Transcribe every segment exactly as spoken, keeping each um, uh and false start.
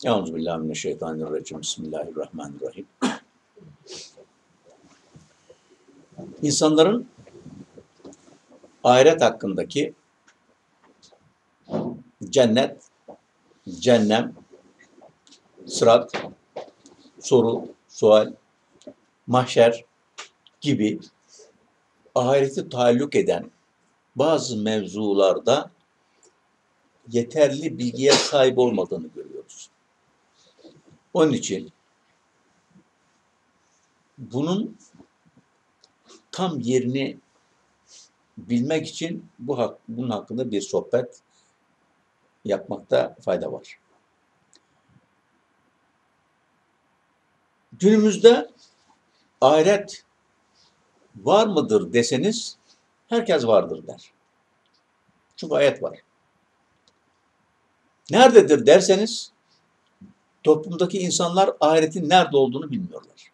Euzubillahimineşşeytanirracim. Bismillahirrahmanirrahim. İnsanların ahiret hakkındaki cennet, cehennem, sırat, soru, sual, mahşer gibi ahireti taalluk eden bazı mevzularda yeterli bilgiye sahip olmadığını görüyoruz. Onun için bunun tam yerini bilmek için bu hak, bunun hakkında bir sohbet yapmakta fayda var. Günümüzde ahiret var mıdır deseniz herkes vardır der. Çünkü ayet var. Nerededir derseniz toplumdaki insanlar ahiretin nerede olduğunu bilmiyorlar.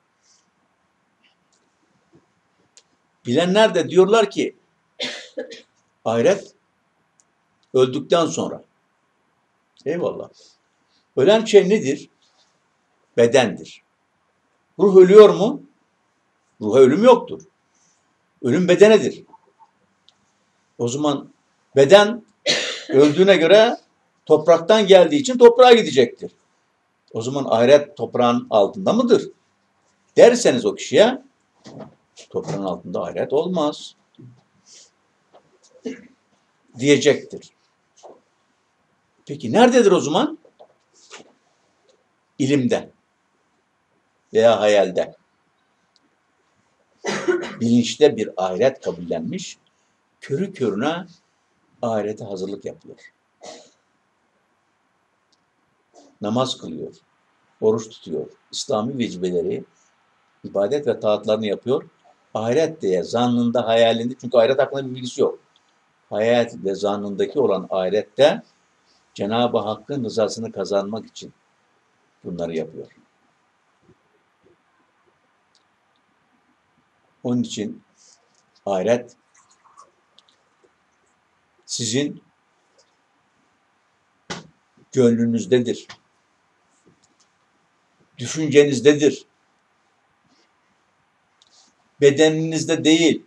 Bilenler de diyorlar ki ahiret öldükten sonra. Eyvallah. Ölen şey nedir? Bedendir. Ruh ölüyor mu? Ruha ölüm yoktur. Ölüm bedenedir. O zaman beden öldüğüne göre topraktan geldiği için toprağa gidecektir. O zaman ahiret toprağın altında mıdır? Derseniz o kişiye toprağın altında ahiret olmaz diyecektir. Peki nerededir o zaman? İlimde veya hayalde. Bilinçte bir ahiret kabullenmiş, körü körüne ahirete hazırlık yapıyor. Namaz kılıyor, oruç tutuyor, İslami vecibeleri, ibadet ve taatlarını yapıyor. Ahiret diye zannında, hayalinde, çünkü ahiret hakkında bir bilgisi yok. Hayat ve zannındaki olan ahirette Cenab-ı Hakk'ın rızasını kazanmak için bunları yapıyor. Onun için ahiret sizin gönlünüzdedir. Düşüncenizdedir. Bedeninizde değil.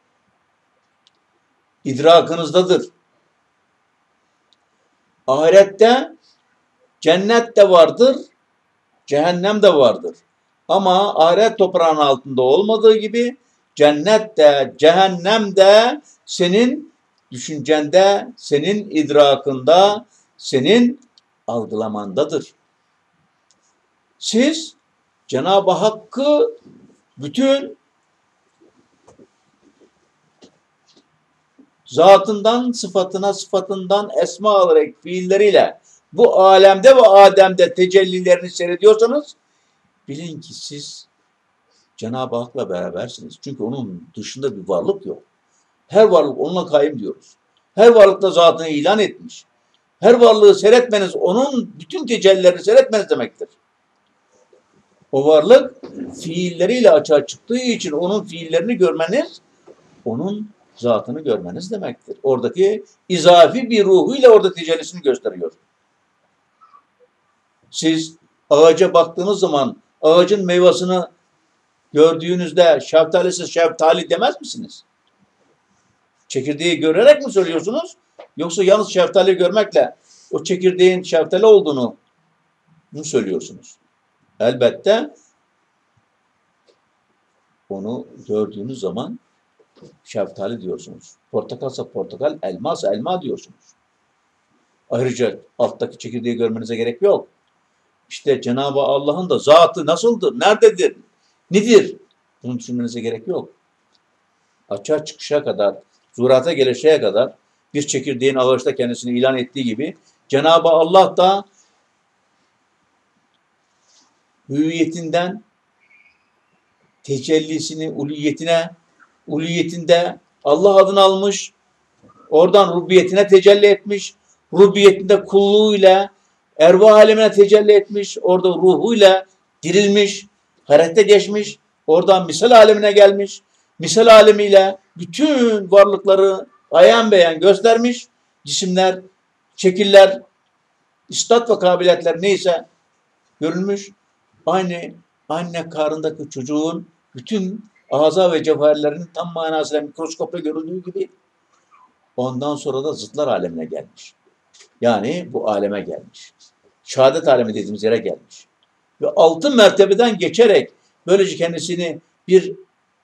İdrakınızdadır. Ahirette cennet de vardır, cehennem de vardır. Ama ahiret toprağının altında olmadığı gibi cennet de, cehennem de senin düşüncende, senin idrakında, senin algılamandadır. Siz Cenab-ı Hakk'ı bütün zatından, sıfatına, sıfatından esma olarak fiilleriyle bu alemde ve Adem'de tecellilerini seyrediyorsanız bilin ki siz Cenab-ı Hak'la berabersiniz. Çünkü onun dışında bir varlık yok. Her varlık onunla kaim diyoruz. Her varlık da zatını ilan etmiş. Her varlığı seyretmeniz, onun bütün tecellilerini seyretmeniz demektir. O varlık fiilleriyle açığa çıktığı için onun fiillerini görmeniz, onun zatını görmeniz demektir. Oradaki izafi bir ruhuyla orada tecellisini gösteriyor. Siz ağaca baktığınız zaman ağacın meyvasını gördüğünüzde şeftalisiz şeftali demez misiniz? Çekirdeği görerek mi söylüyorsunuz? Yoksa yalnız şeftali görmekle o çekirdeğin şeftali olduğunu mu söylüyorsunuz? Elbette onu gördüğünüz zaman şeftali diyorsunuz. Portakalsa portakal, elmasa elma diyorsunuz. Ayrıca alttaki çekirdeği görmenize gerek yok. İşte Cenab-ı Allah'ın da zatı nasıldır, nerededir, nedir? Bunu düşünmenize gerek yok. Açığa çıkışa kadar, zuhurata gelişeye kadar bir çekirdeğin ağaçta kendisini ilan ettiği gibi Cenab-ı Allah da hüviyetinden tecellisini uluyetine, uluyetinde Allah adını almış, oradan rububiyetine tecelli etmiş, rububiyetinde kulluğuyla ervah alemine tecelli etmiş, orada ruhuyla dirilmiş, harekete geçmiş, oradan misal alemine gelmiş, misal alemiyle bütün varlıkları ayan beyan göstermiş, cisimler, şekiller, istat ve kabiliyetler neyse görülmüş. Aynı anne karnındaki çocuğun bütün ağza ve cevherlerinin tam manasıyla mikroskopla görüldüğü gibi ondan sonra da zıtlar alemine gelmiş. Yani bu aleme gelmiş. Şehadet alemi dediğimiz yere gelmiş. Ve altın mertebeden geçerek böylece kendisini bir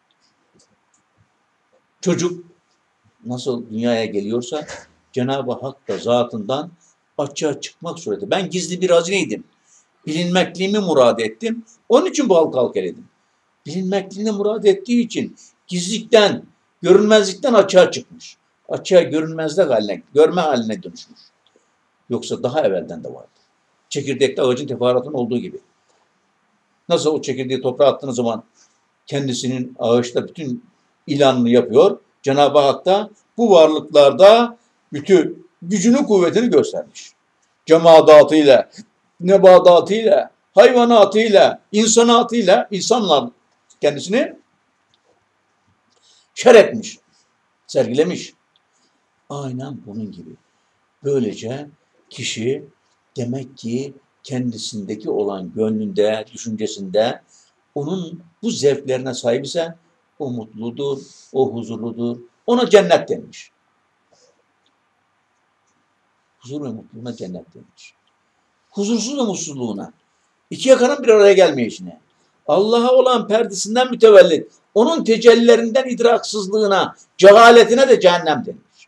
çocuk nasıl dünyaya geliyorsa Cenab-ı Hak da zatından açığa çıkmak sureti. Ben gizli bir hazineydim. Bilinmekliğimi murad ettim. Onun için bu halka halk eledim. Bilinmekliğini murad ettiği için gizlikten, görünmezlikten açığa çıkmış. Açığa görünmezlik haline, görme haline dönüşmüş. Yoksa daha evvelden de vardı. Çekirdekte ağacın teferruatının olduğu gibi. Nasıl o çekirdeği toprağa attığınız zaman kendisinin ağaçta bütün ilanını yapıyor. Cenab-ı Hak da bu varlıklarda bütün gücünü, kuvvetini göstermiş. Cemaatıyla, nebadatıyla, hayvanatıyla, insanatıyla, insanla kendisini şer etmiş, sergilemiş. Aynen bunun gibi. Böylece kişi demek ki kendisindeki olan gönlünde, düşüncesinde onun bu zevklerine sahip ise o mutludur, o huzurludur. Ona cennet denmiş. Huzur ve mutluluğuna cennet denmiş. Huzursuz ve mutsuzluğuna, iki yakanın bir araya gelmeyişine, Allah'a olan perdesinden mütevellit, onun tecellilerinden idraksızlığına, cehaletine de cehennem denmiş.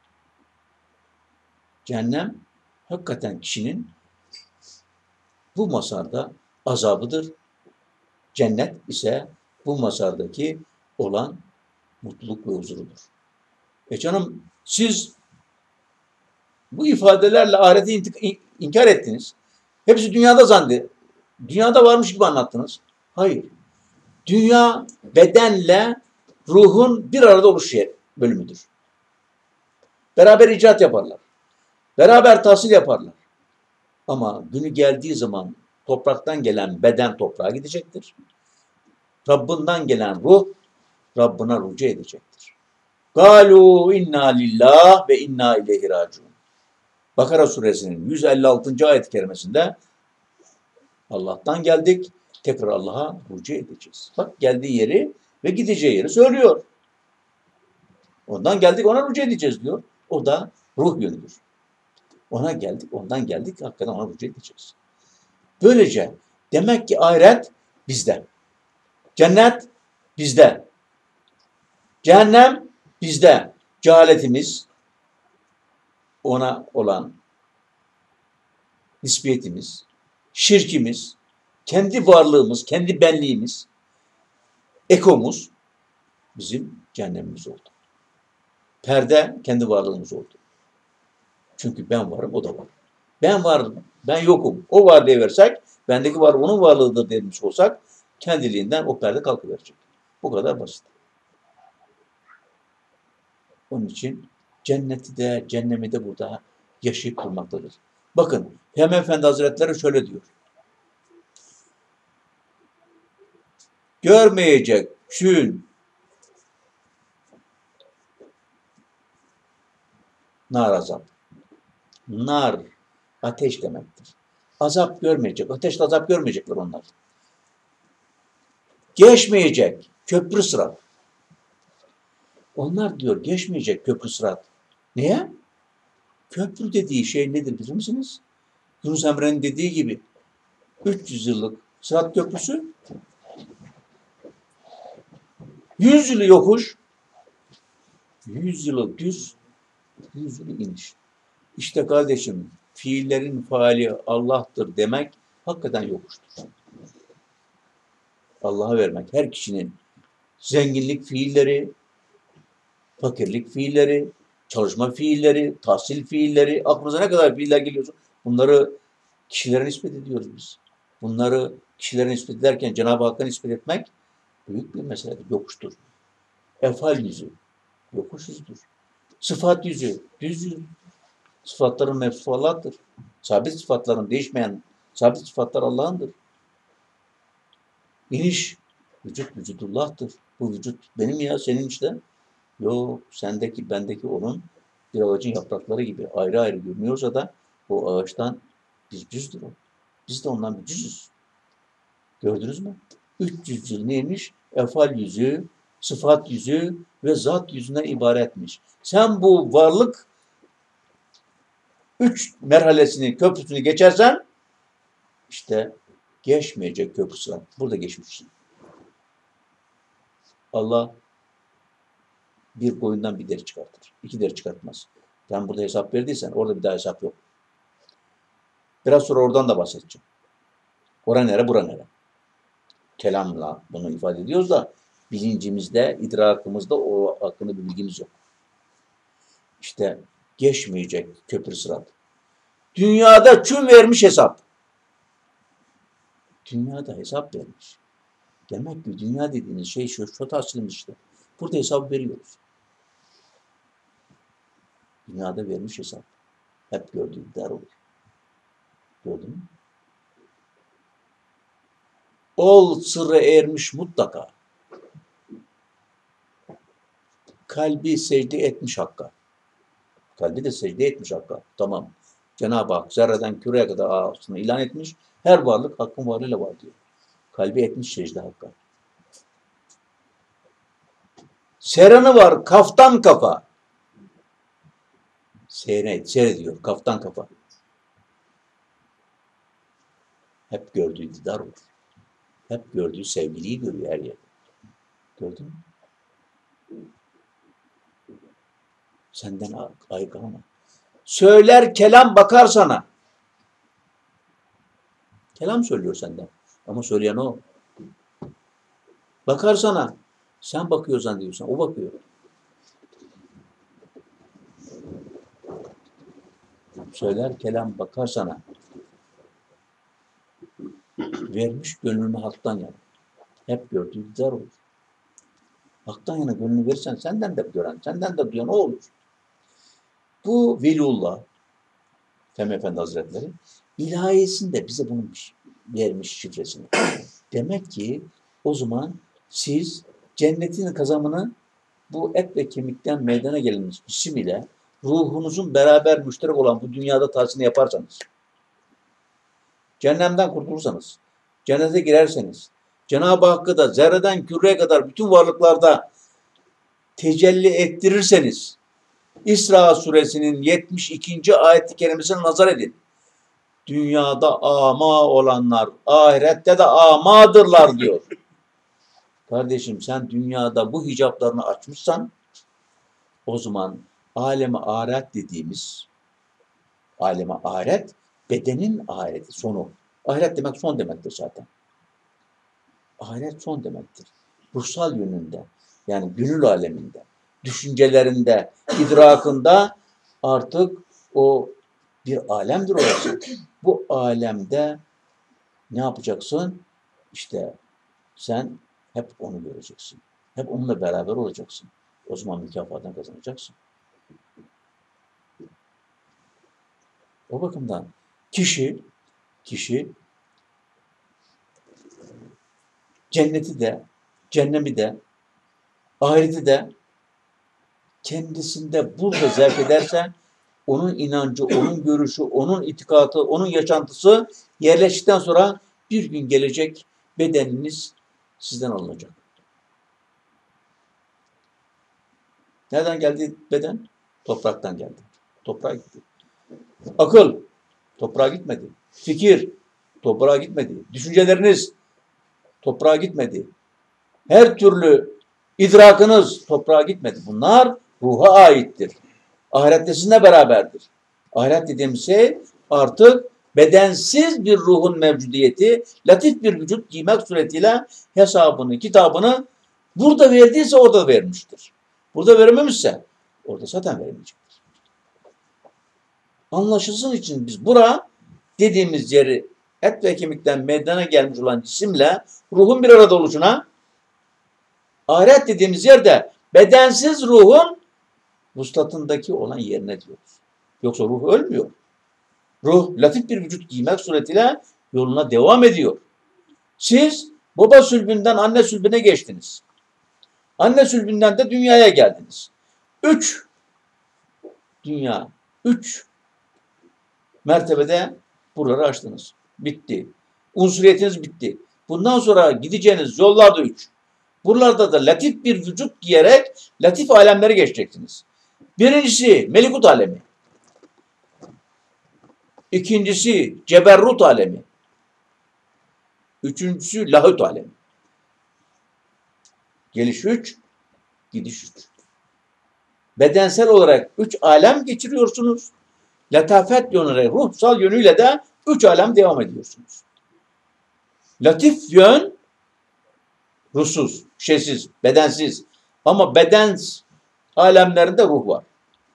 Cehennem hakikaten kişinin bu mazharda azabıdır. Cennet ise bu mazhardaki olan mutluluk ve huzurudur. E canım siz bu ifadelerle ahireti inkar ettiniz. Hepsi dünyada zannetti. Dünyada varmış gibi anlattınız. Hayır. Dünya bedenle ruhun bir arada oluş bölümüdür. Beraber icat yaparlar. Beraber tahsil yaparlar. Ama günü geldiği zaman topraktan gelen beden toprağa gidecektir. Rabbinden gelen ruh Rabbına rücu edecektir. Galu inna lillah ve inna ileyhi raciun. Bakara suresinin yüz elli altıncı ayet-i kerimesinde Allah'tan geldik, tekrar Allah'a rücu edeceğiz. Bak geldiği yeri ve gideceği yeri söylüyor. Ondan geldik, ona rücu edeceğiz diyor. O da ruh yönüdür. Ona geldik, ondan geldik, hakikaten ona rücu edeceğiz. Böylece demek ki ahiret bizde. Cennet bizde. Cehennem bizde. Cehaletimiz, ona olan nispiyetimiz, şirkimiz, kendi varlığımız, kendi benliğimiz, ekomuz bizim cehennemimiz oldu. Perde kendi varlığımız oldu. Çünkü ben varım, o da var. Ben varım, ben yokum. O var diye versek, bendeki var onun varlığıdır demiş olsak, kendiliğinden o perde kalkıverecek. Bu kadar basit. Onun için cenneti de, cehennemi de burada yaşayıp durmaktadır. Bakın, Peygamber Efendi Hazretleri şöyle diyor. Görmeyecek şün nar azap. Nar ateş demektir. Azap görmeyecek. Ateşle azap görmeyecekler onlar. Geçmeyecek köprü sırat. Onlar diyor geçmeyecek köprü sırat. Niye? Köprü dediği şey nedir bilir misiniz? Yunus Emre'nin dediği gibi üç yüz yıllık Sırat Köprüsü yüz yılı yokuş, yüz yılı düz, yüz yılı iniş. İşte kardeşim fiillerin faali Allah'tır demek hakikaten yokuştur. Allah'a vermek her kişinin zenginlik fiilleri, fakirlik fiilleri, çalışma fiilleri, tahsil fiilleri, aklınıza ne kadar fiiller geliyorsa bunları kişilere nispet ediyoruz biz. Bunları kişilere nispet ederken Cenab-ı Hakk'a nispet etmek büyük bir meseledir, yokuştur. Efal yüzü, yokuş yüzüdür. Sıfat yüzü, düz yüz. Sıfatların mevsufu Allah'tır. Sabit sıfatların değişmeyen sabit sıfatlar Allah'ındır. İniş, vücut vücudullah'tır. Bu vücut benim ya, senin işte. Yok, sendeki, bendeki onun bir ağacın yaprakları gibi ayrı ayrı görünüyorsa da o ağaçtan Biz cüzdür o. Biz de ondan bir cüzüz. Gördünüz mü? üç yüz yıl neymiş? Efal yüzü, sıfat yüzü ve zat yüzünden ibaretmiş. Sen bu varlık üç merhalesini, köprüsünü geçersen işte geçmeyecek köprüsü var. Burada geçmişsin. Allah bir boyundan bir deri çıkartır. İki deri çıkartmaz. Sen burada hesap verdiysen orada bir daha hesap yok. Biraz sonra oradan da bahsedeceğim. Ora nere, bura nere? Kelamla bunu ifade ediyoruz da bilincimizde, idrakımızda o hakkında bir bilgimiz yok. İşte geçmeyecek köprü sırat. Dünyada tüm vermiş hesap. Dünyada hesap vermiş. Demek ki dünya dediğiniz şey şu, şu tahsilimiz işte. Burada hesap veriyoruz. Dünyada vermiş hesap. Hep gördüğü der olur. Gördün mü? Ol sırrı ermiş mutlaka. Kalbi secde etmiş Hakk'a. Kalbi de secde etmiş Hakk'a. Tamam. Cenab-ı Hak zerreden küreye kadar aslında ilan etmiş. Her varlık Hakk'ın varlığıyla var diyor. Kalbi etmiş secde Hakk'a. Seranı var kaftan kafa. Seyret, seyrediyor kaftan kafa. Hep gördüğü iktidar olur. Hep gördüğü sevgiliyi görüyor her yerde. Gördün mü? Senden ayrı kalma. Söyler kelam bakar sana. Kelam söylüyor senden. Ama söyleyen o. Bakar sana. Sen bakıyorsan diyorsan o bakıyor. Söyler kelam bakar sana. Vermiş gönlünü haktan yana. Hep gördüğü iktidar olur. Haktan yana gönlünü verirsen senden de gören, senden de duyan o olur. Bu Veliullah Fehmi Efendi Hazretleri ilahiyesinde bize bunu vermiş şifresini. Demek ki o zaman siz cennetin kazanımını bu et ve kemikten meydana gelmiş cisim ile ruhunuzun beraber müşterek olan bu dünyada tahsilini yaparsanız, cehennemden kurtulursanız, cennete girerseniz, Cenab-ı Hakk'ı da zerreden küreye kadar bütün varlıklarda tecelli ettirirseniz, İsra suresinin yetmiş ikinci ayet-i kerimesine nazar edin. Dünyada ama olanlar ahirette de amadırlar diyor. Kardeşim sen dünyada bu hicaplarını açmışsan o zaman aleme ahiret dediğimiz aleme ahiret bedenin ahireti sonu. Ahiret demek son demektir zaten. Ahiret son demektir. Ruhsal yönünde yani gönül aleminde, düşüncelerinde, idrakında artık o bir alemdir orası. Bu alemde ne yapacaksın? İşte sen hep onu göreceksin. Hep onunla beraber olacaksın. O zaman mükafatını kazanacaksın. O bakımdan kişi kişi cenneti de, cehennemi de, ahireti de kendisinde burada zevk ederse onun inancı, onun görüşü, onun itikatı, onun yaşantısı yerleştikten sonra bir gün gelecek bedeniniz sizden alınacak. Nereden geldi beden? Topraktan geldi. Toprağa gitti. Akıl toprağa gitmedi. Fikir toprağa gitmedi. Düşünceleriniz toprağa gitmedi. Her türlü idrakınız toprağa gitmedi. Bunlar ruha aittir. Ahirette sizinle beraberdir. Ahiret dediğimiz şey artık bedensiz bir ruhun mevcudiyeti, latif bir vücut giymek suretiyle hesabını, kitabını burada verdiyse orada vermiştir. Burada verememişse orada zaten veremeyecektir. Anlaşılsın için biz bura dediğimiz yeri et ve kemikten meydana gelmiş olan cisimle ruhun bir arada oluşuna, ahiret dediğimiz yerde bedensiz ruhun vuslatındaki olan yerine diyoruz. Yoksa ruh ölmüyor. Ruh latif bir vücut giymek suretiyle yoluna devam ediyor. Siz baba sülbünden anne sülbüne geçtiniz. Anne sülbünden de dünyaya geldiniz. Üç dünya, üç mertebede Buraları açtınız. Bitti. Unsuriyetiniz bitti. Bundan sonra gideceğiniz yollar da üç. Buralarda da latif bir vücut giyerek latif alemleri geçeceksiniz. Birincisi melekut alemi. İkincisi ceberrut alemi. Üçüncüsü lahut alemi. Geliş üç, gidiş üç. Bedensel olarak üç alem geçiriyorsunuz. Letafet yönüyle, ruhsal yönüyle de üç alem devam ediyorsunuz. Latif yön ruhsuz, şeysiz, bedensiz. Ama beden alemlerinde ruh var.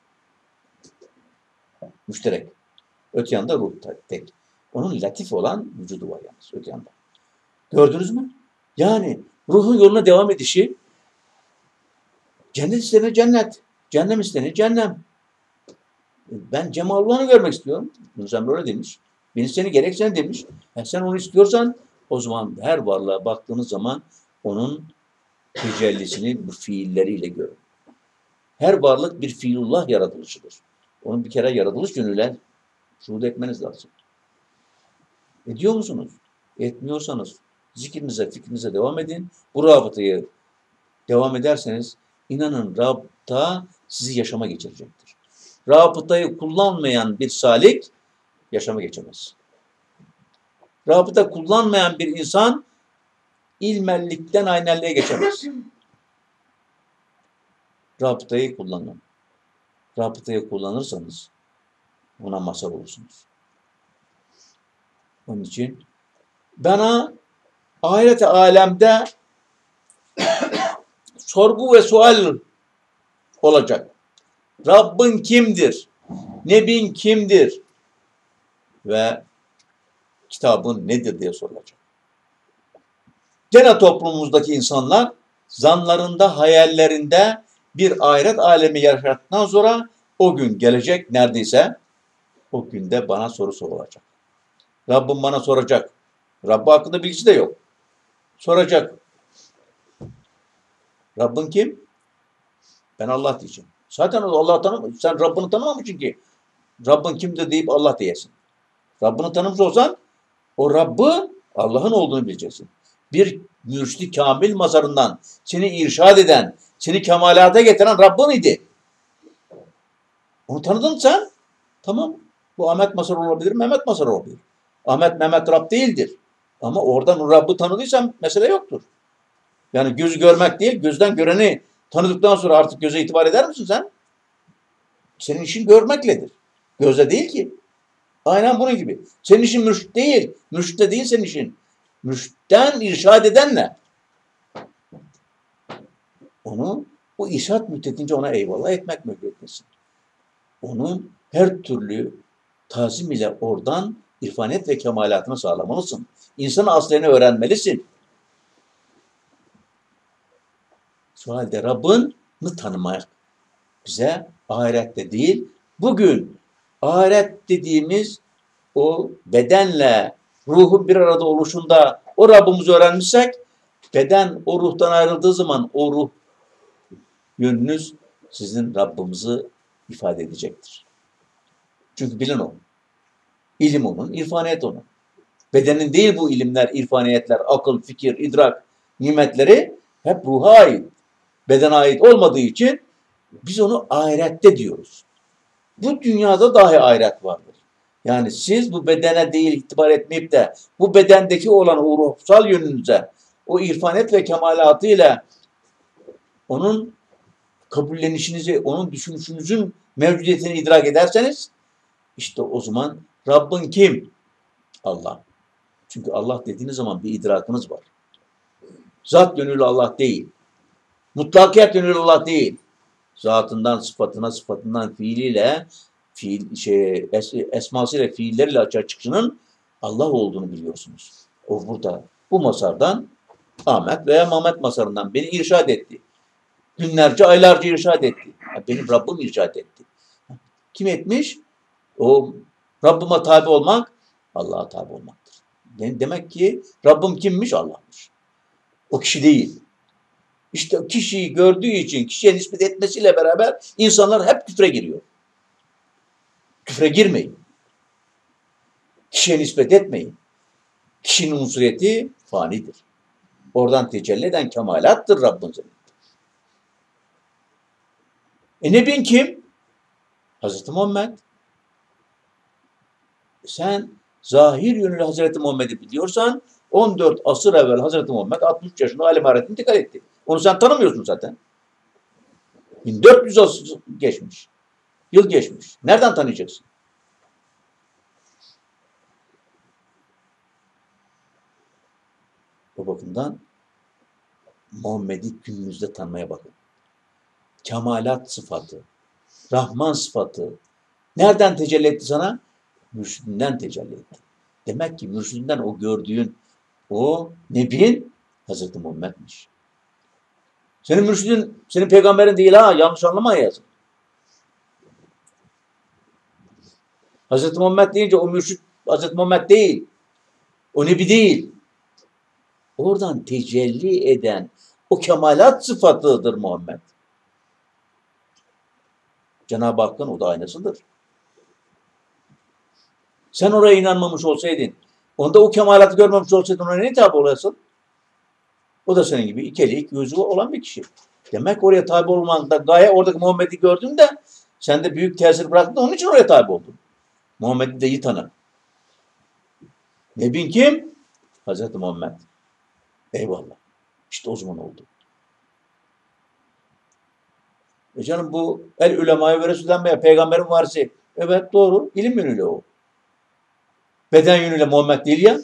Müşterek. Öte yanda ruh tek. Onun latif olan vücudu var yalnız öte yanda. Gördünüz mü? Yani ruhun yoluna devam edişi cennet istenir cennet. Cennem istenir cennem. Ben Cemalullah'ını görmek istiyorum. Yunus Emre öyle demiş. Beni seni gerek sen demiş. E sen onu istiyorsan o zaman her varlığa baktığınız zaman onun tecellisini bu fiilleriyle görün. Her varlık bir fiilullah yaratılışıdır. Onun bir kere yaratılış yönüyle şuhud etmeniz lazım. Ediyor musunuz? Etmiyorsanız zikrinize, fikrinize devam edin. Bu rabıtayı devam ederseniz inanın rabıta sizi yaşama geçirecektir. Rabıtayı kullanmayan bir salik yaşama geçemez. Rabıta kullanmayan bir insan ilmellikten aynelliğe geçemez. Rabıtayı kullanın. Rabıtayı kullanırsanız ona mazhar olursunuz. Onun için bana ahiret alemde sorgu ve sual olacak. Rabbin kimdir? Nebin kimdir? Ve kitabın nedir diye sorulacak. Gene toplumumuzdaki insanlar zanlarında, hayallerinde bir ahiret alemi yaşattıktan sonra o gün gelecek neredeyse o günde bana soru sorulacak. Rabbim bana soracak. Rabbi hakkında bilgisi de yok. Soracak. Rabbin kim? Ben Allah diyeceğim. Zaten Allah'ı tanımamışsın. Sen Rabbini tanımamışsın ki. Rabbin kimdir deyip Allah diyesin. Rabbini tanımış olsan o Rabb'ı Allah'ın olduğunu bileceksin. Bir mürşid-i kamil mazarından seni irşad eden, seni kemalata getiren Rabbin idi. Onu tanıdın sen. Tamam. Bu Ahmet Mazhar olabilir, Mehmet Mazhar olabilir. Ahmet Mehmet Rab değildir. Ama oradan Rabb'ı tanıdıysan mesele yoktur. Yani gözü görmek değil, gözden göreni tanıdıktan sonra artık göze itibar eder misin sen? Senin işin görmekledir. Gözde değil ki. Aynen bunun gibi. Senin işin mürşit değil. Mürşit de değil senin işin. Mürşitten irşad edenle. Onu, o irşad müddetince ona eyvallah etmek mecburiyetindesin. Onun her türlü tazim ile oradan irfanet ve kemalatını sağlamalısın. İnsanın aslını öğrenmelisin. Şu halde Rabbini tanımak bize ahirette değil, bugün ahiret dediğimiz o bedenle ruhun bir arada oluşunda o Rabbimizi öğrenmişsek, beden o ruhtan ayrıldığı zaman o ruh yönünüz sizin Rabbimizi ifade edecektir. Çünkü bilin o. İlim onun, irfaniyet onun. Bedenin değil bu ilimler, irfaniyetler, akıl, fikir, idrak, nimetleri hep ruha ait. Bedene ait olmadığı için biz onu ahirette diyoruz. Bu dünyada dahi ahiret vardır. Yani siz bu bedene değil itibar etmeyip de bu bedendeki olan o ruhsal yönünüze, o irfanet ve kemalatıyla onun kabullenişinizi, onun düşünüşünüzün mevcudiyetini idrak ederseniz işte o zaman Rabbin kim? Allah. Çünkü Allah dediğiniz zaman bir idrakınız var. Zat yönüyle Allah değil. Mutlakiyet yönüyle Allah değil. Zatından, sıfatına, sıfatından fiiliyle, fiil, şey, es, esmasıyla, fiilleriyle açığa çıkışının Allah olduğunu biliyorsunuz. O burada, bu masardan Ahmet veya Mehmet masarından beni irşad etti. Günlerce, aylarca irşad etti. Benim Rabbim irşad etti. Kim etmiş? O Rabbime tabi olmak, Allah'a tabi olmaktır. Yani demek ki Rabbim kimmiş? Allah'mış. O kişi değil. İşte kişiyi gördüğü için, kişiye nispet etmesiyle beraber insanlar hep küfre giriyor. Küfre girmeyin. Kişiye nispet etmeyin. Kişinin unsuriyeti fanidir. Oradan tecelli eden kemalattır Rabbimizin. E Nebin kim? Hazreti Muhammed. Sen zahir yönüyle Hazreti Muhammed'i biliyorsan on dört asır evvel Hazreti Muhammed altmış üç yaşında alim haretine intikal etti. Onu sen tanımıyorsun zaten. bin dört yüz asır geçmiş. Yıl geçmiş. Nereden tanıyacaksın? O bakımdan Muhammed'i günümüzde tanımaya bakın. Kemalat sıfatı, Rahman sıfatı nereden tecelli etti sana? Mürşidinden tecelli etti. Demek ki mürşidinden o gördüğün o Nebin Hazreti Muhammed'miş. Senin mürşidin, senin peygamberin değil ha. Yanlış anlamaya yazın. Hazreti Muhammed deyince o mürşid Hazreti Muhammed değil. O Nebi değil. Oradan tecelli eden o kemalat sıfatıdır Muhammed. Cenab-ı Hakk'ın o da aynasıdır. Sen oraya inanmamış olsaydın, onda o kemalatı görmemiş olsaydın ona ne tabi olasın? O da senin gibi iki eli iki gözü olan bir kişi. Demek oraya tabi olmakta gaye oradaki Muhammed'i gördün de sen de büyük tesir bıraktın, onun için oraya tabi oldun. Muhammed'i de iyi tanı. Nebin kim? Hazreti Muhammed. Eyvallah. İşte o zaman oldu. E canım bu el ulemaya ve Resul'den veya peygamberin varisi. Evet doğru. İlim yönüyle o. Beden yönüyle Muhammed değil ya.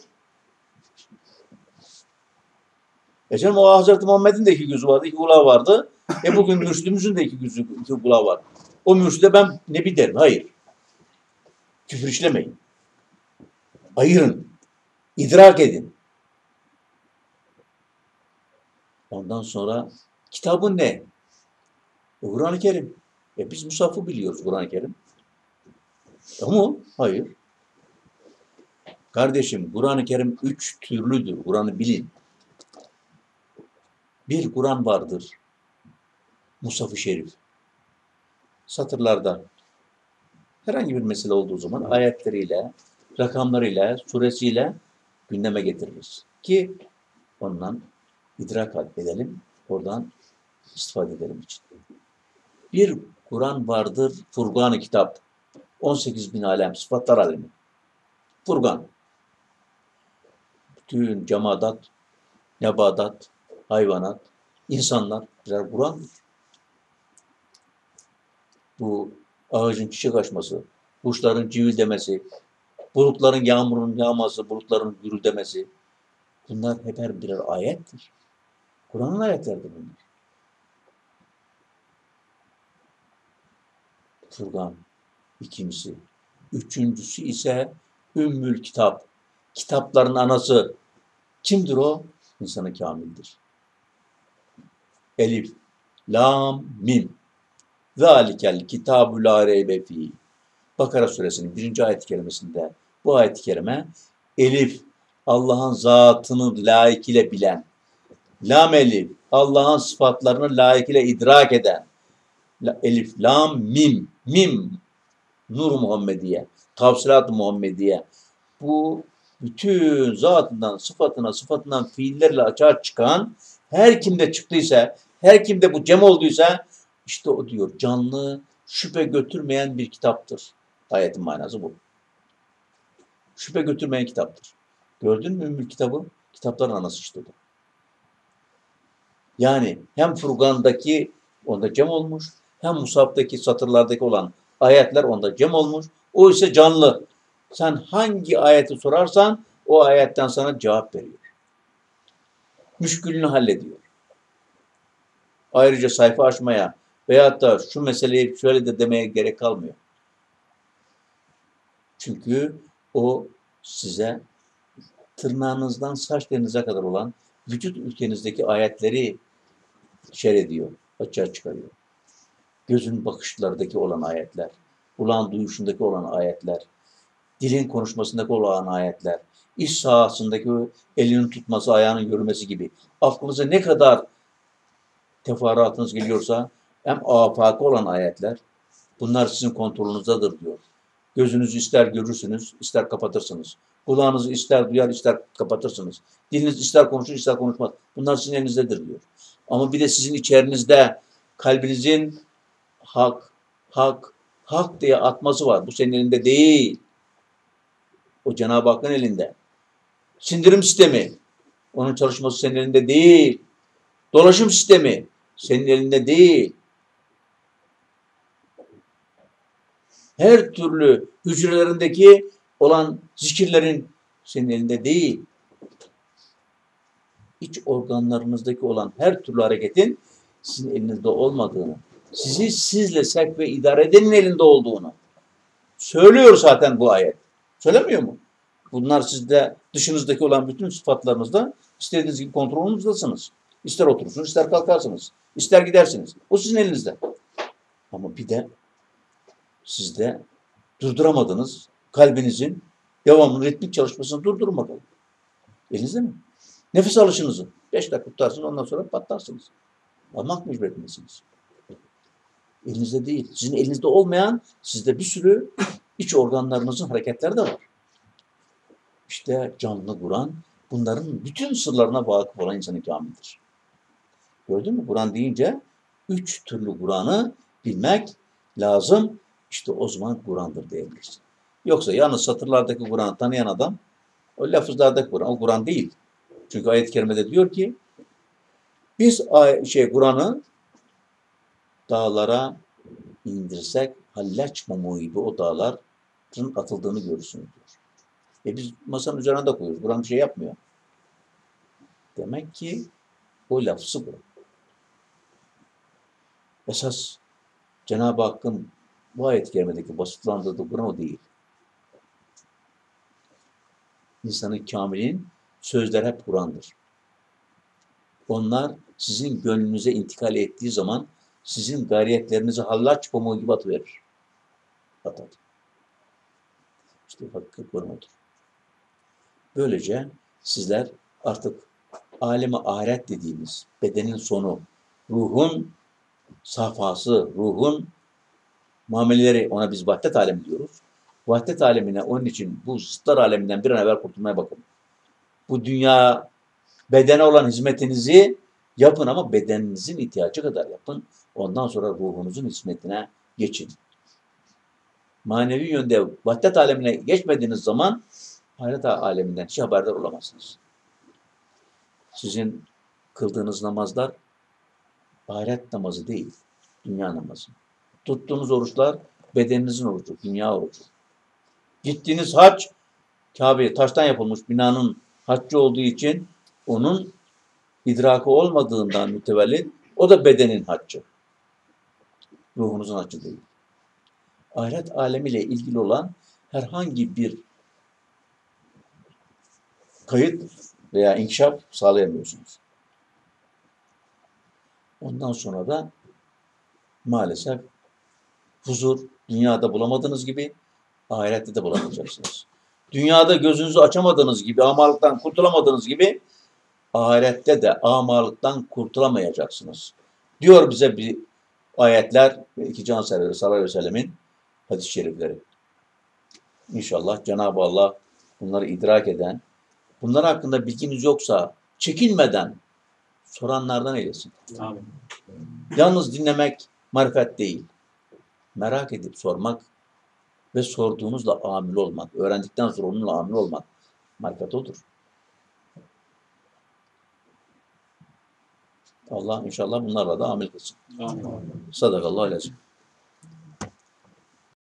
E canım o Hazreti Muhammed'in de iki gözü vardı, iki kulağı vardı. E bugün mürşidimizin de iki gözü, iki kulağı var. O mürşide ben Nebi derim. Hayır. Küfür işlemeyin. Ayırın. İdrak edin. Ondan sonra kitabın ne? E, Kur'an-ı Kerim. E biz Musaf'ı biliyoruz Kur'an-ı Kerim. Ama hayır. Kardeşim Kur'an-ı Kerim üç türlüdür. Kur'an'ı bilin. Bir Kur'an vardır. Musaf-ı Şerif. Satırlarda herhangi bir mesele olduğu zaman ayetleriyle, rakamlarıyla, suresiyle gündeme getiririz. Ki ondan idrak edelim, oradan istifade edelim için. Bir Kur'an vardır, Furgan-ı Kitap. on sekiz bin alem, sıfatlar alemi. Furgan. Bütün cemadat, nebadat, hayvanat, insanlar birer Kur'an'dır. Bu ağacın çiçek açması, kuşların civildemesi, bulutların yağmurun yağması, bulutların gürüldemesi, bunlar hep her birer ayettir. Kur'an'ın ayetleridir bunlar. Furgan ikincisi. Üçüncüsü ise Ümmül Kitap. Kitapların anası. Kimdir o? İnsanı kamildir. Elif, Lam, Mim. Zalikel kitabu la reybe fî. Bakara suresinin birinci ayet-i kerimesinde bu ayet-i kerime Elif, Allah'ın zatını layıkıyla bilen. Lam elif, Allah'ın sıfatlarını layıkıyla idrak eden. Elif, Lam, Mim. Mim, Nur Muhammediye, Tavsilat-ı Muhammediye. Bu bütün zatından, sıfatına, sıfatından fiillerle açığa çıkan her kimde çıktıysa, her kimde bu cem olduysa işte o diyor canlı, şüphe götürmeyen bir kitaptır. Ayetin manası bu. Şüphe götürmeyen kitaptır. Gördün mü Ümmül Kitabı? Kitapların anası işte o. Yani hem Furgan'daki onda cem olmuş, hem Musaf'taki satırlardaki olan ayetler onda cem olmuş. O ise canlı. Sen hangi ayeti sorarsan o ayetten sana cevap veriyor. Müşkülünü hallediyor. Ayrıca sayfa açmaya veyahut da şu meseleyi şöyle de demeye gerek kalmıyor. Çünkü o size tırnağınızdan saç telinize kadar olan vücut ülkenizdeki ayetleri şer ediyor, açığa çıkarıyor. Gözün bakışlardaki olan ayetler, kulağın duyuşundaki olan ayetler, dilin konuşmasındaki olan ayetler, iş sahasındaki elinin tutması, ayağının yürümesi gibi. Aklınıza ne kadar teferruatınız geliyorsa hem afakı olan ayetler, bunlar sizin kontrolünüzdedir diyor. Gözünüzü ister görürsünüz, ister kapatırsınız. Kulağınızı ister duyar, ister kapatırsınız. Diliniz ister konuşur, ister konuşmaz. Bunlar sizin elinizdedir diyor. Ama bir de sizin içerinizde kalbinizin hak, hak, hak diye atması var. Bu senin elinde değil. O Cenab-ı Hakk'ın elinde. Sindirim sistemi, onun çalışması senin elinde değil. Dolaşım sistemi senin elinde değil. Her türlü hücrelerindeki olan zikirlerin senin elinde değil. İç organlarınızdaki olan her türlü hareketin sizin elinizde olmadığını, sizi sizle sevk ve idare edenin elinde olduğunu söylüyor zaten bu ayet. Söylemiyor mu? Bunlar sizde dışınızdaki olan bütün sıfatlarınızda istediğiniz gibi kontrolünüzdesiniz. İster oturursunuz, ister kalkarsınız, ister gidersiniz. O sizin elinizde. Ama bir de sizde durduramadığınız kalbinizin devamlı ritmik çalışmasını durdurun bakalım. Elinizde mi? Nefes alışınızı. Beş dakika tutarsınız, ondan sonra patlarsınız. Almak mecburiyetindesiniz. Elinizde değil. Sizin elinizde olmayan, sizde bir sürü iç organlarınızın hareketleri de var. İşte canlı Kur'an, bunların bütün sırlarına vakıf olan insanın kamildir. Gördün mü? Kur'an deyince üç türlü Kur'an'ı bilmek lazım. İşte o zaman Kur'an'dır diyebilirsin. Yoksa yalnız satırlardaki Kur'an'ı tanıyan adam, o lafızlardaki Kur'an, o Kur'an değil. Çünkü ayet-i kerimede diyor ki, biz şey Kur'an'ı dağlara indirsek, hallaç mumu gibi o dağların atıldığını görürsünüz diyor. E biz masanın üzerine de koyuyoruz. Kur'an bir şey yapmıyor. Demek ki o lafzı bu. Esas Cenab-ı Hakk'ın bu ayet-i kerimedeki basitlandırdığı Kur'an o değil. İnsanın kamilin sözler hep Kur'an'dır. Onlar sizin gönlünüze intikal ettiği zaman sizin gayriyetlerinizi hallaç pamuğu gibi atıverir. Atar. İşte hakkı Kur'an odur. Böylece sizler artık alemi ahiret dediğimiz bedenin sonu, ruhun safhası, ruhun muameleleri, ona biz vahdet alemi diyoruz. Vahdet alemine, onun için bu zıtlar aleminden bir an evvel kurtulmaya bakın. Bu dünya bedene olan hizmetinizi yapın ama bedeninizin ihtiyacı kadar yapın. Ondan sonra ruhunuzun hizmetine geçin. Manevi yönde vahdet alemine geçmediğiniz zaman ahiret aleminden hiç haberdar olamazsınız. Sizin kıldığınız namazlar ahiret namazı değil, dünya namazı. Tuttuğunuz oruçlar bedeninizin orucu, dünya orucu. Gittiğiniz hac, Kabe taştan yapılmış binanın haccı olduğu için onun idrakı olmadığından mütevellit, o da bedenin haccı. Ruhunuzun haccı değil. Ahiret alemiyle ilgili olan herhangi bir kayıt veya inkişaf sağlayamıyorsunuz. Ondan sonra da maalesef huzur dünyada bulamadığınız gibi ahirette de bulamayacaksınız. Dünyada gözünüzü açamadığınız gibi, amallıktan kurtulamadığınız gibi ahirette de amallıktan kurtulamayacaksınız. Diyor bize bir ayetler ve iki can serveri sallallahu aleyhi ve sellemin hadis-i şerifleri. İnşallah Cenab-ı Allah bunları idrak eden, bunlar hakkında bilginiz yoksa çekinmeden soranlardan eylesin. Amin. Yalnız dinlemek marifet değil. Merak edip sormak ve sorduğunuzla amil olmak, öğrendikten sonra onunla amil olmak marifet odur. Allah inşallah bunlarla da amil kılsın. Amin. Sadakallahu aleyhi ve sellem.